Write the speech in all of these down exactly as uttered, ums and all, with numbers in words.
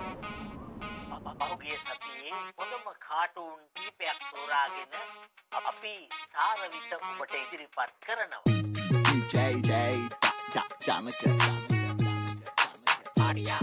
පහුගිය සතියේ හොඳම කාටූන් කීපයක් තෝරාගෙන අපි සාරවිත ඔබට ඉදිරිපත් කරනවා. Jay Day Janaka Aria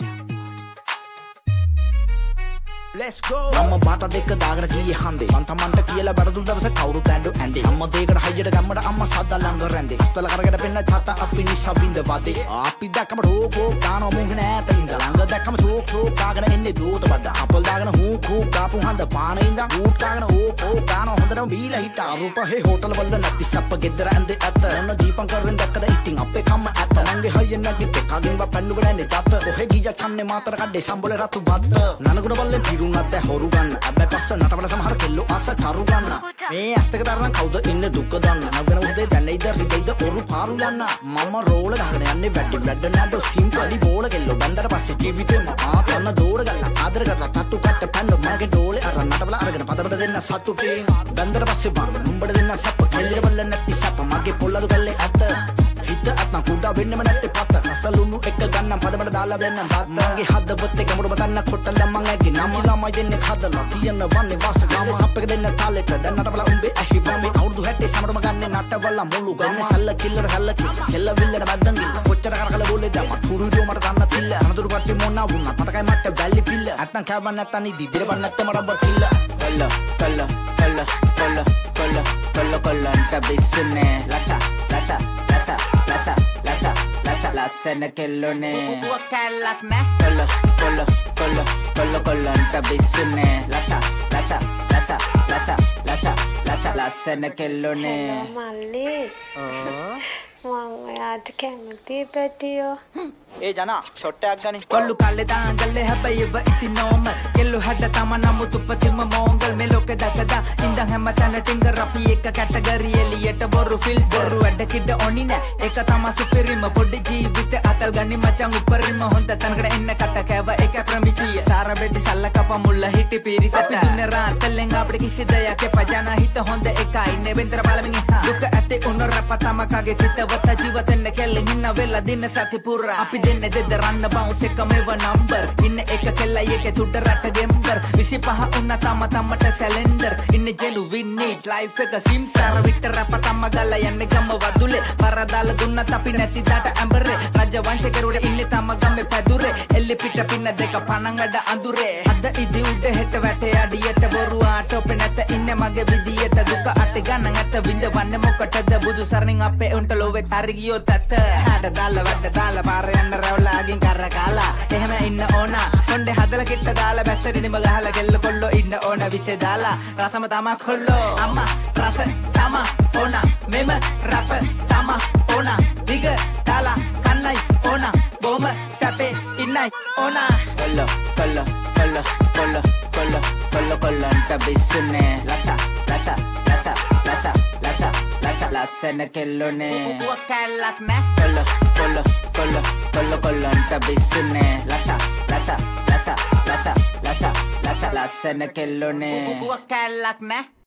Let's go amma bata dekka dagana kiye hande man tamanta kiyala baradu dawasa kawuru tandu ande amma dekada hayyada gammada amma sadda langa rande attala karagada penna chata appi nissa binda wade appi dakkama roko gaano mungena ata inda langa dakkama chok chok dagana enne dota badda apal dagana hu khu gapu handa paana inda boot dagana o o gaano hondana beela hitta arupa he hotel walla natti sappa gedara ande atta onna deepan karren dakkada ittin appe kamma atta nange hayyenna gitte kagen wa pannu gana enne tatta ohe gija kanne matara kadde sambole ratu badda nanaguna balle piru අබ්බ හොරු ගන්න අබ්බ පස්ස නටවල සමහර කෙල්ලෝ අස තරු ගන්න මේ ඇස්තක තරම් කවුද ඉන්න දුක දන්න නවන උදේ දැනෙයිද රිදෙයිද ඔරු පාරු ගන්න මම රෝල ගහගෙන යන්නේ වැඩි වැඩ නඩ සිම්පලි බෝල කෙල්ලෝ බන්දර පස්සේ ජීවිතේම ආ තන්න දෝඩ ගන්න ආදර කරලා තට්ටු කට්ට පැන්න මගේ ඩෝලේ අර නටවල අරගෙන පදවල දෙන්න සතුටේ බන්දර පස්සේ බං නුඹට දෙන්න සප්ප කෙල්ලේ බල්ල නැති සප්ප මගේ පොල්ලදු කල්ලේ අත හිත අත්න කුඩා වෙන්නම නැත්තේ පත රසලුණු එක ගන්නම් පදවල දාලා වෙන්නම් තාත්ත මගේ හදවතේ ගමුඩ බතන්න කොට්ටල මං ඇගි නම ළමයි දෙන්නේ හදලා තියන වන්නේ වාස ගම සප්පක දෙන්න තාලෙට දැන් නටවල උඹේ ඇහි බම්මේ අවුරුදු හැටේ සමරම ගන්නේ නටවල මුළු ගන්න සල්ල කිල්ලර සල්ල කෙල්ල විල්ලට බද්දන් ගිල්ල කොච්චර කරකල බෝලේ දැම්ම තුරුඩියෝ මට ගන්න තිල්ල අනතුරු කට්ටි මොන්නා වුණා මතකයි මට වැලි පිල්ල නැත්නම් කෑවන් නැත්නම් ඉදි දිරපන් නැත්නම් මරබ කිල්ල කල්ල කල්ල කල්ල කල්ල කල්ල කල්ල කල්ලන්ට බිස්සනේ ලසා ලසා ලසා ලසා ලසා ලසා ලසන කෙල්ලෝනේ පුපුව කැල්ලක් නෑ කල්ල කල්ල කල්ල කල්ල කල්ලන්ට බිස්සනේ ලසා ලසා ලසා ලසා ලසා ලසා ලසන කෙල්ලෝනේ මල්ලි මං ඔයාට කැමති පැටියෝ ඒ ජනා ෂොට් එකක් ගනි කොල්ලු කල්ලේ දාංගල්ලේ හැබැයි ඔබ ඉති නෝමල් කෙල්ලු හැඩ තම නමුත් උපතින්ම මෝංගල් මේ ලෝකෙ දකදා ඉඳන් හැම තැන ටින්ගර් අපි එක කැටගරි එලියට බොරු ෆිල්ටර් වැඩ කිඩ ඔනි නෑ ඒක තම සුපිරිම පොඩි ජීවිත අතල් ගනි මචං උපරිම හොඳ තැනකට එන්න කට කෑව ඒක ප්‍රමිතිය සාර බෙදි සල්ල කප මුල්ල හිටි පිරිසට අපි දුන්නේ රාතලෙන් අපිට කිසි දෙයක් පජාන හිත හොඳ එකයි නෙවෙන්තර බලමින් ඉහා දුක ඇති උන රප තම කගේ හිතවත ජීවිතෙන්න කෙල්ලෙන් ඉන්න වෙලා දින සති පුරා අපි දෙන්නේ දෙද රන්න බවුස් එක මේව නම්බර් ඉන්න එක කෙල්ලයි එක තුඩ රට ගෙම්බර් විසිපහ උන්න තම තමට සැලෙන්ඩර් ඉන්න ජෙලු වින්නීට් ලයිෆ් එක සිම්සාර විතර රප තම ගල්ලා යන්නේ ගම වදුලේ පරදාල දුන්නත් අපි නැති දාට ඇඹරේ රජ වංශකරුඩ ඉන්නේ තම ගම්මේ පැදුරේ එල්ලි පිට පින්න දෙක පණන් අඩ අඳුරේ අද ඉදි උඩ හෙට වැටේ අඩියට බොරු ආටෝපේ නැත ඉන්නේ මගේ විදියට දුක අට ගන්න ඇත විඳවන්නේ මොකටද බුදු සරණින් අපේ උන්ට ලෝවෙත් හරි ගියොත් ඇත හැඩ දාලා වැඩ දාලා පාර යන්න රැවලාගින් කර කාලා එහෙම ඉන්න ඕන කොණ්ඩේ හදලා කිට්ට දාලා බැස්සරි නිම ගහලා ගෙල්ල කොල්ලෝ ඉන්න ඕන විසේ දාලා රසම තමා කොල්ලෝ අම්මා රස තමා ඕන මෙම රප තමා ඕන දිග දාලා කන්නයි ඕන බොම සැපේ ඉන්නයි ඕන කොල්ලෝ කොල්ලෝ කොල්ලෝ කොල්ලෝ කොල්ලෝ කොල්ලෝ කොල්ලන්ට බිස්සුනේ ලසා ලසා ලසා ලසා ලසා ලසා ලසන කෙල්ලෝනේ පුපුව කැල්ලක් නෑ කොල්ලෝ කොල්ලෝ කොල්ලෝ කොල්ලෝ කොල්ලන්ට බිස්සුනේ ලසා ලසා ලසා ලසා ලසා ලසා ලසන කෙල්ලෝනේ පුපුව කැල්ලක් නෑ